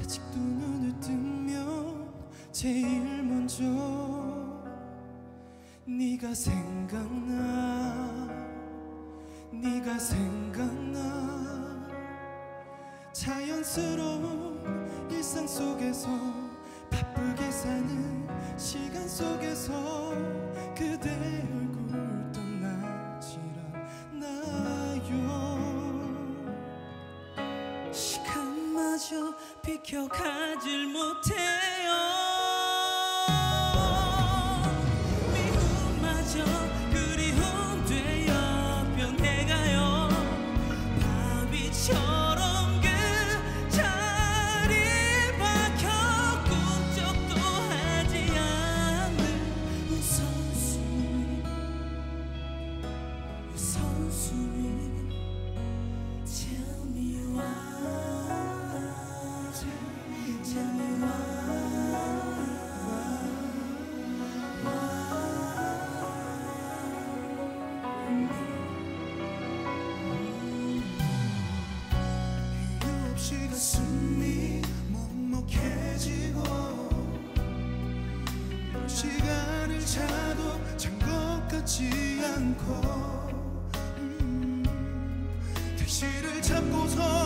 아직도 눈을 뜨면 제일 먼저 네가 생각나, 네가 생각나. 자연스러운 일상 속에서 바쁘게 사는 시간 속에서 그대 얼굴 떠나질 않나요. 시간마저 비켜가질 못해요. 미움마저 그리움되어 변해가요. 바위처럼 그 자리에 박혀 꿈쩍도 하지 않는 우선순위, 우선순위. Tell me why, tell me 이유 없이 가슴이 먹먹해지고 시간을 차도 찬 것 같지 않고 택시를 잡고서